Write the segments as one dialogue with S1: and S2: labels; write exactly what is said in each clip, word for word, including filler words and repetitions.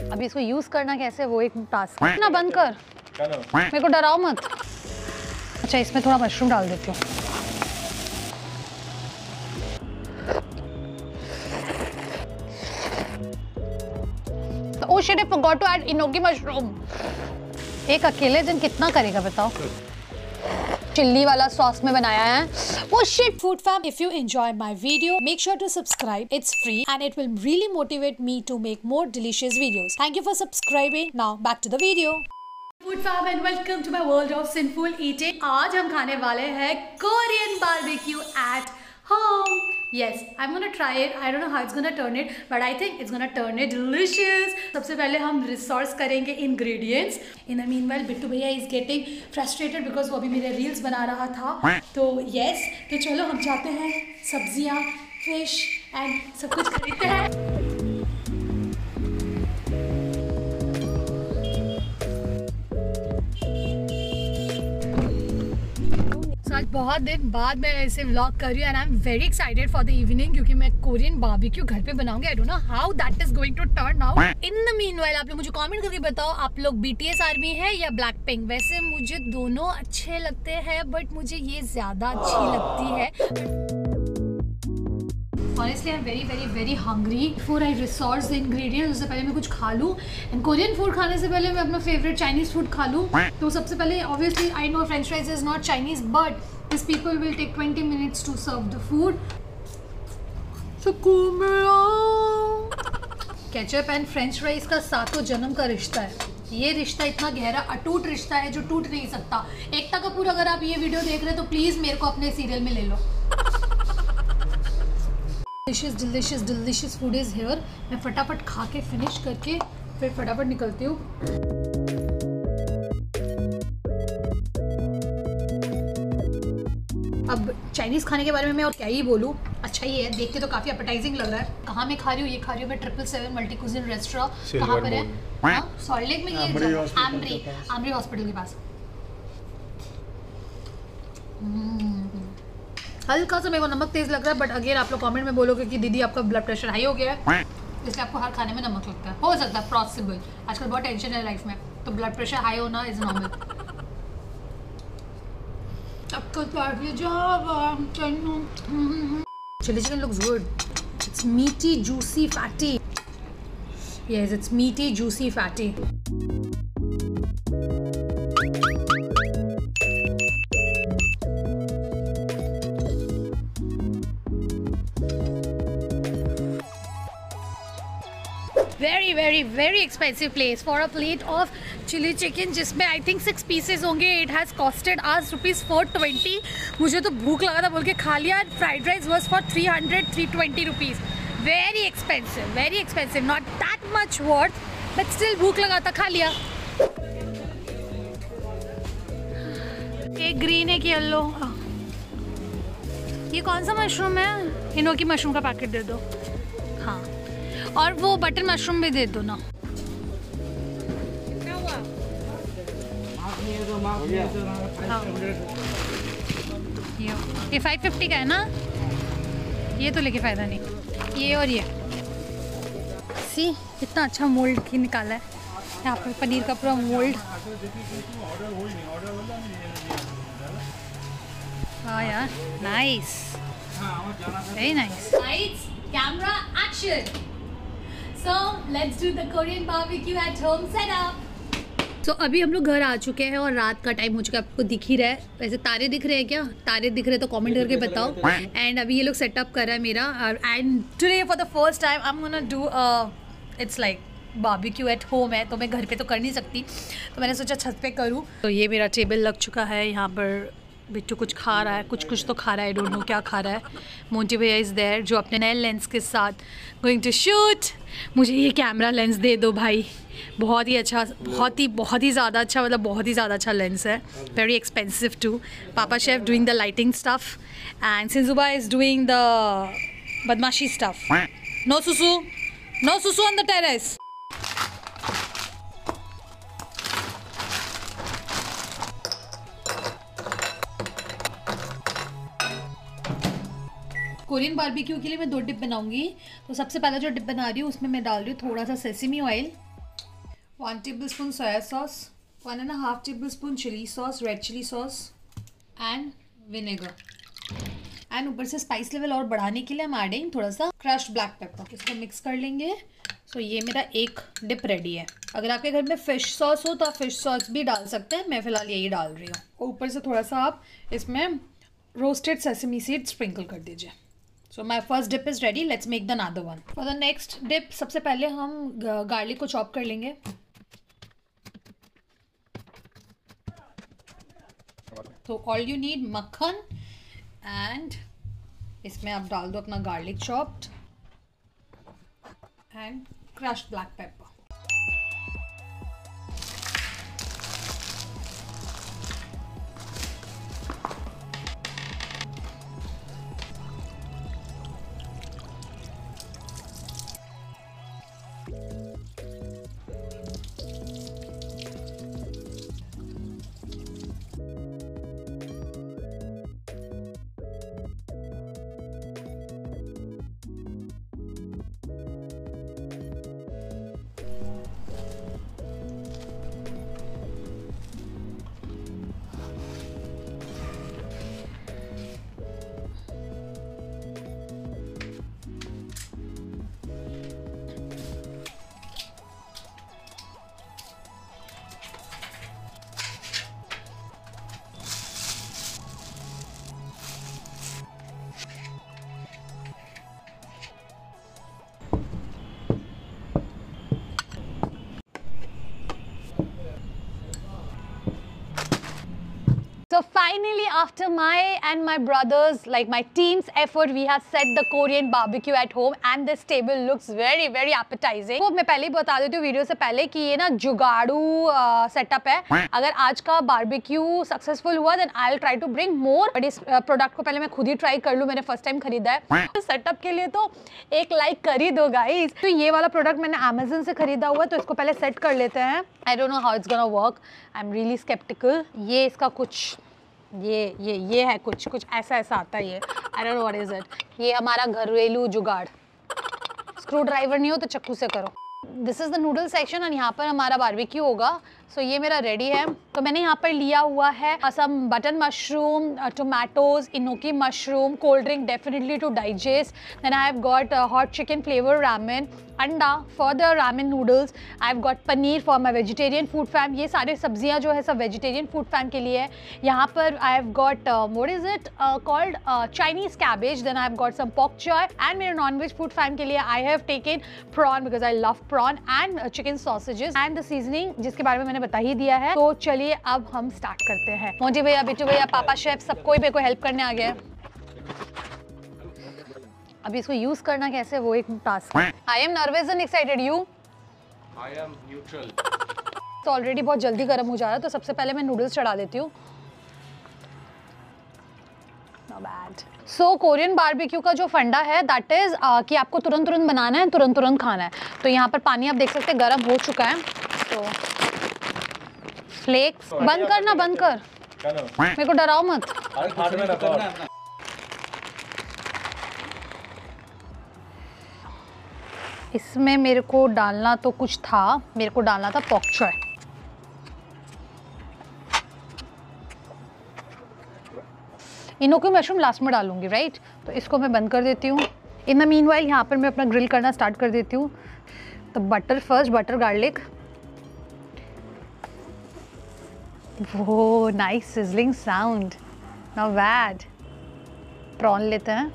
S1: अभी इसको यूज करना कैसे वो एक टास्क है ना। बंद कर, मेरे को डराओ मत। अच्छा इसमें थोड़ा मशरूम डाल देती हूँ। Oh shit, I forgot to add enoki mushroom. एक अकेले जन कितना करेगा बताओ। चिल्ली वाला सॉस में बनाया है। Oh shit.
S2: Food fam, if you enjoy my video, make sure to subscribe. It's free and it will really motivate me to make more delicious videos. Thank you for subscribing. Now back to the video.
S3: Food fam and welcome to my world of sinful eating. आज हम खाने वाले हैं Korean barbecue at home. Yes, I'm gonna try it. I don't know how it's gonna turn it, but I think it's gonna turn it delicious. सबसे पहले हम resource करेंगे ingredients. In the meanwhile, Bittu भैया is getting frustrated because वो अभी मेरे reels बना रहा था. तो yes, तो चलो हम जाते हैं सब्जियाँ, fish and सब कुछ खरीदते हैं. आज बहुत दिन बाद मैं ऐसे व्लॉग कर रही हूँ and I am very excited for the evening क्योंकि मैं कोरियन बारबेक्यू घर पे बनाऊंगी. I don't know how that is going to turn out. In the meanwhile आप लोग मुझे कमेंट करके बताओ आप लोग बीटीएस आर्मी है या ब्लैक पिंक. वैसे मुझे दोनों अच्छे लगते हैं बट मुझे ये ज्यादा अच्छी लगती है. Honestly, I'm very, very, very hungry. Before I resource the ingredients, उससे पहले मैं कुछ खा लूँ. And Korean food खाने से पहले मैं अपना favorite Chinese food खा लूँ. तो सबसे पहले, obviously, I know French fries is not Chinese, but these people will take twenty minutes to serve the food. सुकून मिला. Ketchup and French fries का सातों जन्म का रिश्ता है. ये रिश्ता इतना गहरा अटूट रिश्ता है जो टूट नहीं सकता. एकता कपूर अगर आप ये वीडियो देख रहे हैं तो प्लीज़ मेरे को अपने सीरियल में ले लो. Delicious delicious delicious food is here. मैं फटाफट खा के फिनिश करके फिर फटाफट निकलती हूँ. अब चाइनीज़ खाने के बारे में मैं और क्या ही बोलूँ. अच्छा ही है, देखते तो काफ़ी अपेटाइजिंग लग रहा है. कहाँ मैं खा रही हूँ? ये खा रही हूँ मैं triple seven multi cuisine restaurant. कहाँ पर है? हाँ सॉल्ट लेक में. ये आमरी आमरी हॉस्पिटल के पास. हल्का सा मेरे को नमक तेज लग रहा है बट अगेन आप लोग कमेंट में बोलोगे कि दीदी आपका ब्लड प्रेशर हाई हो गया है इसलिए आपको हर खाने में नमक लगता है. हो सकता है पॉसिबल. आजकल बहुत टेंशन है लाइफ में तो ब्लड प्रेशर हाई होना is normal. Chilli chicken looks good. It's meaty juicy fatty. Yes it's meaty juicy fatty. Very very very expensive place for a plate of chilli chicken जिसमें I think six pieces होंगे. It has costed आज rupees four twenty. मुझे तो भूख लगा था बोल के खा लिया. Fried rice was for three hundred three twenty rupees. Very expensive very expensive. Not that much worth but still भूख लगा था खा लिया. एक ग्रीन एक येलो. ये कौन सा मशरूम है? इनोकी मशरूम का पैकेट दे दो. हाँ और वो बटन मशरूम भी दे दो ना. हाँ. ये ये फाइव फिफ्टी का है ना. ये तो लेके फ़ायदा नहीं. ये और ये सी इतना अच्छा मोल्ड की निकाला है यहाँ पर पनीर का पूरा मोल्ड. हाँ यार nice very nice. Lights camera action. So let's do the Korean barbecue at home setup. So अभी हम लोग घर आ चुके हैं और रात का टाइम हो चुका है. आपको दिख ही रहा है. वैसे तारे दिख रहे हैं क्या? तारे दिख रहे हैं तो कमेंट करके बताओ. एंड अभी ये लोग सेटअप कर रहा है मेरा. And today for the first time I am gonna do it's like barbecue at home है तो मैं घर पे तो कर नहीं सकती तो मैंने सोचा छत पे करूँ. तो ये मेरा टेबल लग चुका है. यहाँ पर बिट्टू कुछ खा रहा है. कुछ कुछ तो खा रहा है. आई डोंट नो क्या खा रहा है. मोंटी भैया इज़ देयर जो अपने नए लेंस के साथ गोइंग टू शूट. मुझे ये कैमरा लेंस दे दो भाई. बहुत ही अच्छा बहुत ही बहुत ही ज़्यादा अच्छा मतलब बहुत ही ज़्यादा अच्छा लेंस है. Very expensive too. पापा chef doing the lighting stuff and सिंजुबा इज़ डूइंग द बदमाशी स्टफ. नो सुसु नो सुसु on the terrace. Korean barbecue के लिए मैं दो डिप बनाऊंगी. तो सबसे पहला जो डिप बना रही हूँ उसमें मैं डाल रही हूँ थोड़ा सा sesame oil.
S2: One tablespoon soya sauce, one and half tablespoon chilli sauce, red chilli sauce and vinegar. And ऊपर से स्पाइस लेवल और बढ़ाने के लिए हम एडिंग थोड़ा सा क्रश्ड ब्लैक पेपर। इसको मिक्स कर लेंगे। सो so, ये मेरा एक डिप रेडी है। अगर आपके घर में फ़िश सॉस हो तो आप फ़िश सॉस भी डाल सकते हैं, मैं फ़िलहाल यही डाल रही हूँ। और ऊपर से थोड़ा सा आप इसमें रोस्टेड सेसमी सीड स्प्रिंकल कर दीजिए। So my first dip is ready, let's make the another one. For the next dip सबसे पहले हम गार्लिक को चॉप कर लेंगे। तो ऑल यू नीड मक्खन एंड इसमें आप डाल दो अपना garlic chopped and crushed black pepper.
S1: So finally, after my and my brothers, like my team's effort, we have set the Korean barbecue at home and this table looks very very appetizing. तो मैं पहले ही बता देती हूँ video से पहले कि ये ना जुगाड़ू सेटअप है। अगर आज का बारबेक्यू सक्सेसफुल हुआ then I'll try to bring more. But इस प्रोडक्ट को पहले मैं खुद ही ट्राई कर लूँ, मैंने फर्स्ट टाइम खरीदा है। तो सेटअप के लिए तो एक लाइक कर ही दो गाइस। तो ये वाला प्रोडक्ट मैंने अमेजन से खरीदा हुआ है, तो इसको पहले सेट कर लेते हैं। I don't know how it's gonna work, I am really sceptical. ये इसका कुछ ये ये ये है कुछ कुछ ऐसा ऐसा आता है ये। I don't know what is it. ये हमारा घरेलू जुगाड़, स्क्रू ड्राइवर नहीं हो तो चक्कू से करो। This is the noodle section और यहाँ पर हमारा बारबेक्यू होगा। सो so, ये मेरा रेडी है। तो मैंने यहाँ पर लिया हुआ है some button mushroom, tomatoes, enoki mushroom, cold drink definitely to digest. Then I have got hot chicken flavour ramen, अंडा for the ramen noodles. I have got paneer for my vegetarian food fam. ये सारी सब्जियाँ जो है सब vegetarian food fam के लिए है। यहाँ पर I have got what is it called Chinese cabbage. Then I have got some pak choy and मेरे नॉन वेज फूड फैम के लिए I have taken prawn because I love prawn and chicken sausages and the seasoning जिसके बारे में मैंने बता ही दिया है। तो चलिए अब हम स्टार्ट करते हैं। मोटी भैया, बिट्टू भैया, पापा शेफ सब कोई मेरे को हेल्प करने आ गया है। अभी इसको यूज करना कैसे वो एक टास्क है। I am nervous and excited, you?
S4: I am neutral.
S1: तो ऑलरेडी बहुत जल्दी गर्म हो जा रहा है, तो सबसे पहले मैं नूडल्स चढ़ा देती हूँ। Not bad. So Korean barbecue का जो फंडा है दैट इज uh, कि आपको तुरंत तुरंत बनाना है, तुरंत तुरंत खाना है। तो यहाँ पर पानी आप देख सकते हैं गर्म हो चुका है। तो फ्लेक्स बंद कर ना, बंद कर, मेरे को डराओ मत। इसमें मेरे को डालना तो कुछ था, मेरे को डालना था pak choy. Enoki mushroom last में डालूंगी, राइट? तो इसको मैं बंद कर देती हूँ। इन द मीनवाइल यहाँ पर मैं अपना ग्रिल करना स्टार्ट कर देती हूँ। तो बटर फर्स्ट, बटर गार्लिक। वो nice sizzling sound, not bad. Prawn लेते हैं।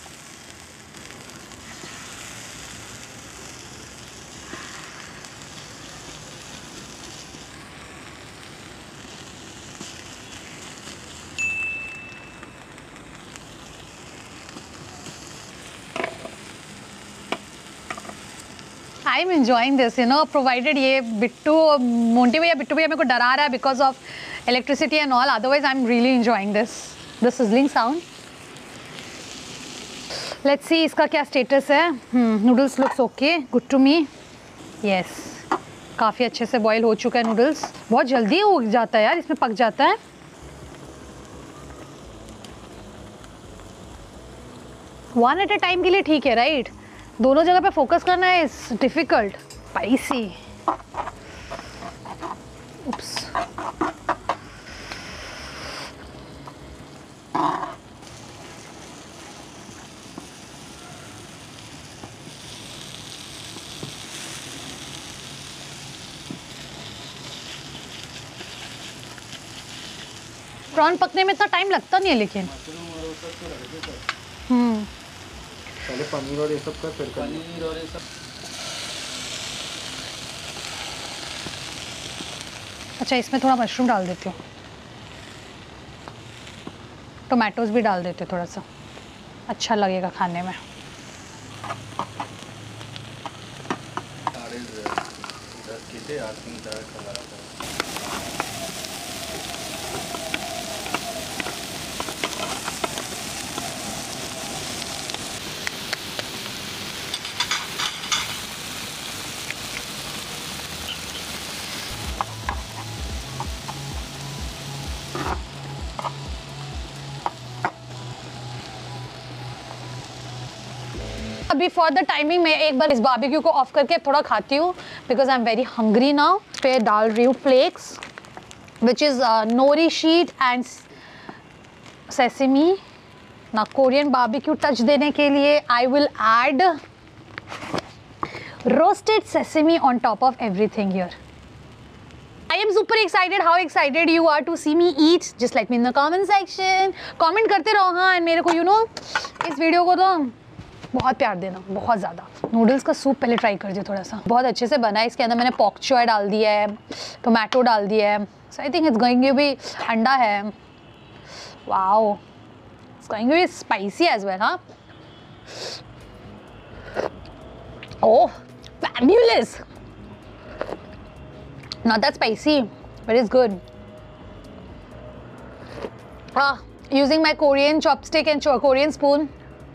S1: I am enjoying this, you know, provided ये बिट्टू मोंटी भैया बिट्टू भैया मेरे को डरा रहा है because of electricity and all, otherwise I am really enjoying this the sizzling sound. Let's see इसका क्या स्टेटस है। Noodles looks okay, good to me. Yes, काफ़ी अच्छे से बॉईल हो चुका है नूडल्स। बहुत जल्दी हो जाता है यार, इसमें पक जाता है। वन एट अ टाइम के लिए ठीक है, राइट? दोनों जगह पे फोकस करना है is difficult. Spicy Oops. Prawn पकने में इतना टाइम लगता नहीं है लेकिन। हम्म
S4: पहले पनीर और ये सब का, फिर पनीर और ये सब।
S1: अच्छा, इसमें थोड़ा मशरूम डाल देती हूँ, टोमेटोज भी डाल देते थोड़ा सा, अच्छा लगेगा खाने में। अभी फॉर द टाइमिंग मैं एक बार इस बारबेक्यू को ऑफ करके थोड़ा खाती हूँ because I am very hungry now. पे डाल रही हूँ flakes which is nori sheet and sesame. ना कोरियन बारबेक्यू टच देने के लिए I will add roasted sesame on top of everything here. I am super excited. How excited you are to see me eat? Just let me in the comment section. Comment करते रहो हाँ, and मेरे को you know इस video को तो बहुत प्यार देना, बहुत ज़्यादा। नूडल्स का सूप पहले ट्राई कर दिया थोड़ा सा, बहुत अच्छे से बना है। इसके अंदर मैंने पॉक चॉय डाल दिया है, टोमेटो डाल दिया है, so I think it's going to be अंडा है। Wow, it's going to be spicy as well. हाँ, oh fabulous, not that spicy, but it's good. Ah, using my Korean chopstick and Korean spoon.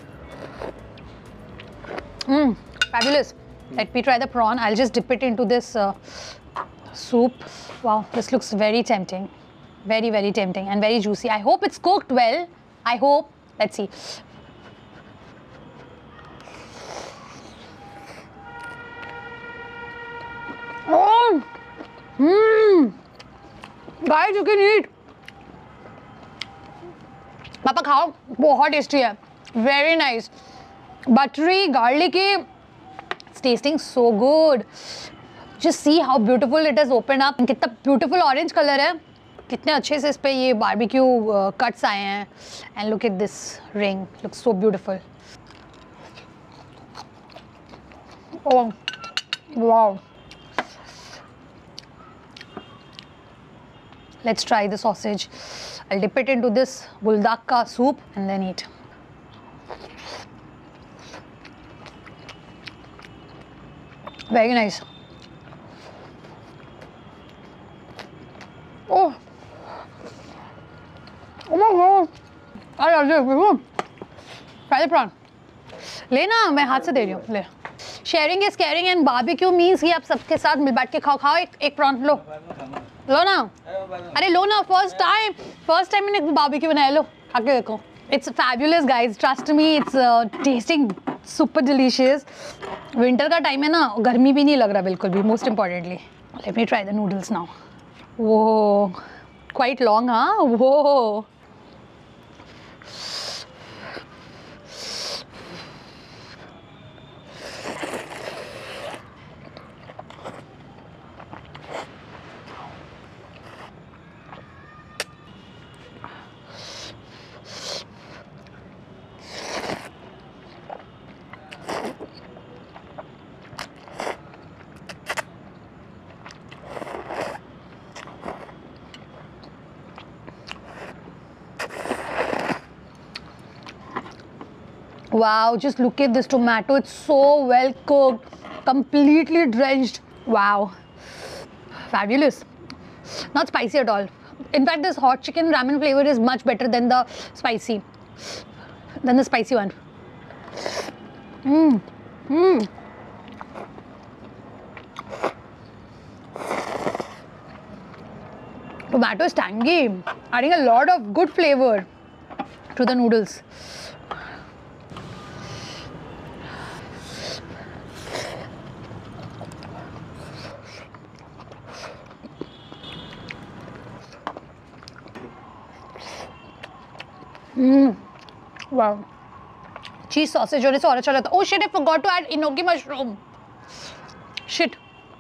S1: Mmm, fabulous. Let me try the prawn. I'll just dip it into this uh, soup. Wow, this looks very tempting. Very, very tempting and very juicy. I hope it's cooked well. I hope. Let's see. Oh! Mmm, guys, you can eat. पापा खाओ, बहुत tasty है, very nice, buttery garlicky, it's tasting so good. Just see how beautiful it is open up, कितना beautiful orange colour है, कितने अच्छे से इस पे ये बारबेक्यू कट्स आए हैं। And look at this ring, looks so beautiful. Oh wow, let's try the sausage. I'll dip it into this buldak ka soup and then eat. Very nice. Oh, oh my god, I love this. Try the prawn. लेना, मैं हाथ से दे रही हूँ, ले। Sharing is caring and barbecue means कि आप सबके साथ मिल बैठ के खाओ खाओ। एक एक प्रॉन लो लो ना, अरे लो ना, फर्स्ट टाइम फर्स्ट टाइम मैंने बारबेक्यू बनाया, लो खा के देखो। It's fabulous guys, trust me, it's tasting super delicious. Winter का टाइम है ना, गर्मी भी नहीं लग रहा बिल्कुल भी। Most importantly let me try the noodles now. वो क्वाइट लॉन्ग, हाँ वो wow, just look at this tomato, it's so well cooked, completely drenched. Wow, fabulous. Not spicy at all. In fact, this hot chicken ramen flavor is much better than the spicy than the spicy one. Mmm. Mmm. Tomato is tangy, adding a lot of good flavor to the noodles. Mm. Wow. Cheese sausage होने से और अच्छा लगता है. Oh shit, I forgot to add enoki mushroom. Shit.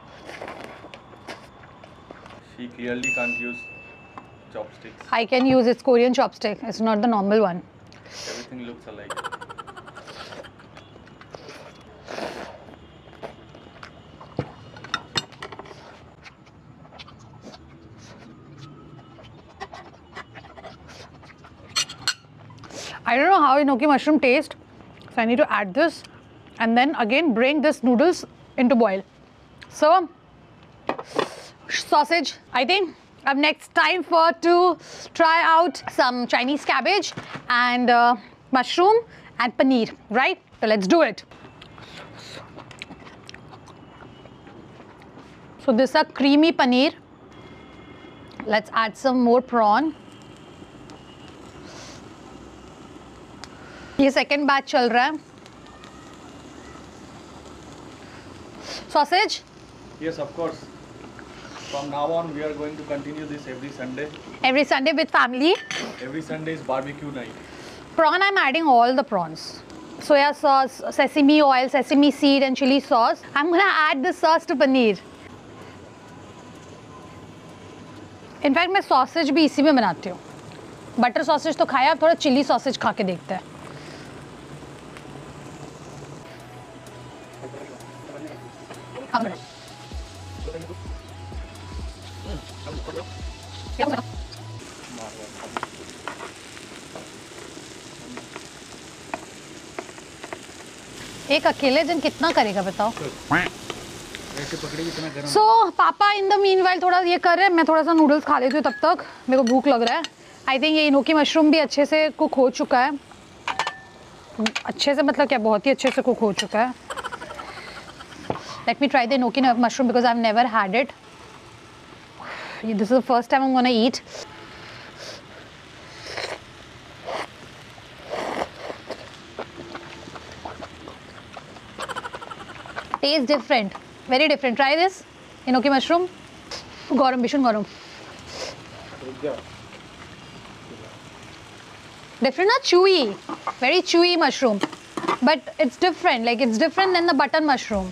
S4: She clearly can't use chopsticks.
S1: I can use its Korean chopstick. It's not the normal one.
S4: Everything looks alike.
S1: I don't know how enoki mushroom tastes, so I need to add this and then again bring this noodles into boil. So, sausage, I think. Up next, time for to try out some Chinese cabbage and uh, mushroom and paneer, right? So let's do it. So this is a creamy paneer. Let's add some more prawn. ये second batch चल रहा है. Sausage.
S4: Yes, of course. From now on, we are going to continue this every Sunday.
S1: Every Sunday with family.
S4: Every Sunday is barbecue night.
S1: Prawn, I'm adding all the prawns. Soya sauce, sesame oil, sesame seed and chili sauce. I'm gonna add this sauce to paneer. In fact, मैं sausage भी इसी में बनाती हूँ. Butter sausage तो खाया, अब थोड़ा chili sausage खा के देखते हैं. एक अकेले जन कितना करेगा बताओ. सो पापा इन द मीनवाइल थोड़ा ये कर रहे हैं, मैं थोड़ा सा नूडल्स खा लेती हूँ तब तक. मेरे को भूख लग रहा है. आई थिंक ये इनोकी मशरूम भी अच्छे से कुक हो चुका है. अच्छे से मतलब क्या, बहुत ही अच्छे से कुक हो चुका है. Let me try the enoki mushroom because I have never had it. This is the first time I am gonna eat. Taste different, very different. Try this enoki mushroom. Gaurav, Bishun, Gaurav. Different, not chewy. Very chewy mushroom, but it's different. Like it's different than the button mushroom.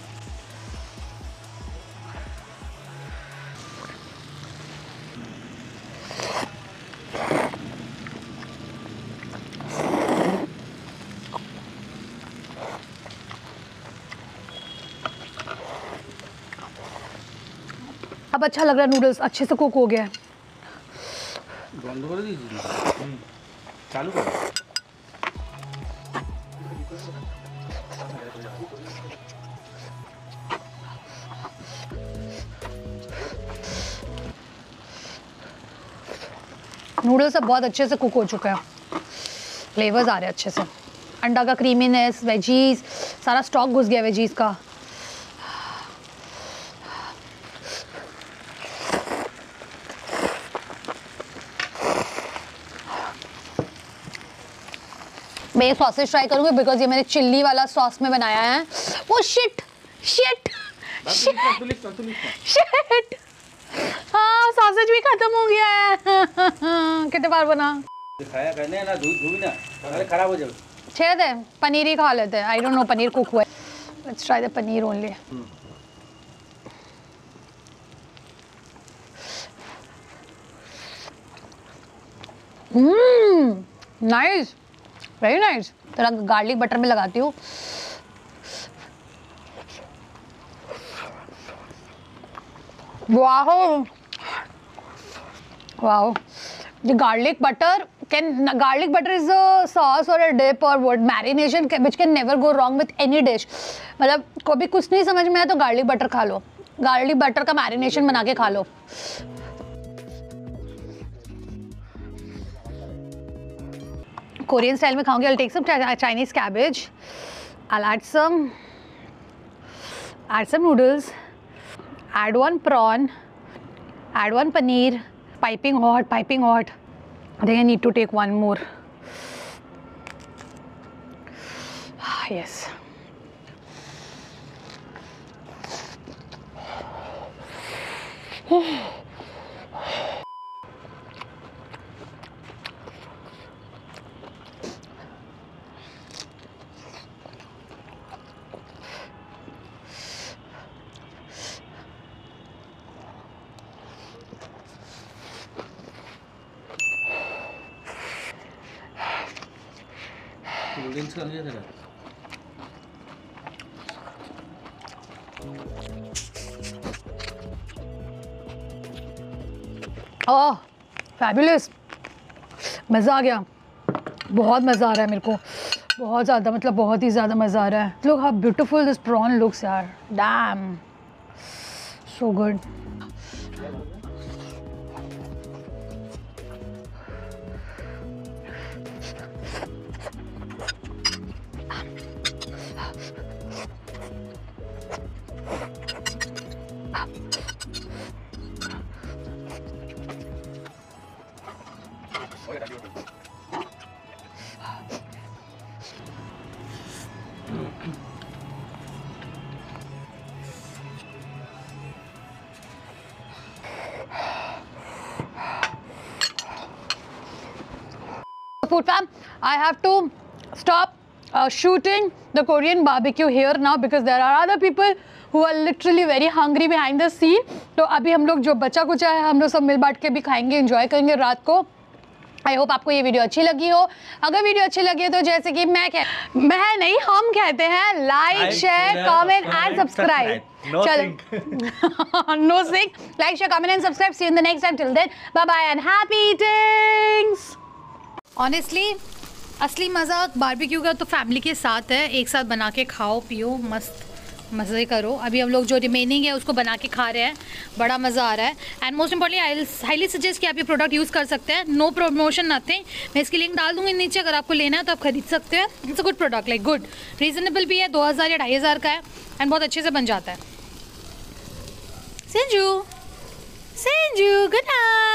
S1: अब अच्छा लग रहा है. Noodles अच्छे से cook हो गया है.
S4: बंद कर दीजिए. चालू करो.
S1: नूडल्स सब बहुत अच्छे से कुक हो चुके हैं. फ्लेवर्स आ रहे हैं अच्छे से. अंडा का क्रीमीनेस, वेजीज, सारा स्टॉक घुस गया वेजीज का. मैं ये सॉसेज ट्राई करूंगी बिकॉज ये मैंने चिल्ली वाला सॉस में बनाया है. वो शिट शिट शिट. हाँ, सॉसेज भी खत्म हो गया है. कितने बार बना
S5: खाया करने ना, दूध दूध ना अरे खराब हो जाए.
S1: छेद है. पनीर ही खा लेते हैं. I don't know paneer cook हुआ है. Let's try the paneer only. Hmm, nice, very nice. थोड़ा गार्लिक बटर में लगाती हूँ. वाह वाह. The garlic butter can garlic butter is a sauce or a dip or what marination which can never go wrong with any dish. मतलब कभी कुछ नहीं समझ में आया तो garlic butter खा लो. garlic butter का marination बना के खा लो. Korean style में खाऊंगी. I'll take some Chinese cabbage. I'll add some add some noodles. Add one prawn. Add one paneer. Piping hot, piping hot. I think I need to take one more. Yes.
S5: Drinks कर लिया तेरा?
S1: ओह fabulous, मज़ा आ गया, बहुत मज़ा आ रहा है मेरे को, बहुत ज़्यादा, मतलब बहुत ही ज़्यादा मज़ा आ रहा है। Look how beautiful this prawn looks यार, damn so good. Food fam, I have to stop uh, shooting the Korean barbecue here now because there are other people who are literally very hungry behind the scene. तो अभी हम लोग जो बचा कुचा है हम लोग सब मिल बांट के भी खाएंगे, enjoy करेंगे रात को। आई होप आपको ये वीडियो अच्छी लगी हो। अगर वीडियो अच्छी लगी है तो जैसे कि मैं कह मैं नहीं हम कहते हैं like share comment and subscribe. चलो nothing, like share comment and subscribe. See you in the next time, till then bye bye and happy eatings.
S3: Honestly असली मज़ा बारबेक्यू का तो फैमिली के साथ है, एक साथ बना के खाओ पियो मस्त मज़े करो। अभी हम लोग जो रिमेनिंग है उसको बना के खा रहे हैं, बड़ा मज़ा आ रहा है। And most importantly I highly suggest कि आप ये प्रोडक्ट यूज़ कर सकते हैं, नो प्रमोशन नथिंग। मैं इसकी लिंक डाल दूँगी नीचे, अगर आपको लेना है तो आप खरीद सकते हैं। It's a good product, like good reasonable भी है, दो हज़ार या ढाई हज़ार का है एंड बहुत अच्छे से बन जाता है। Sanju Sanju good night.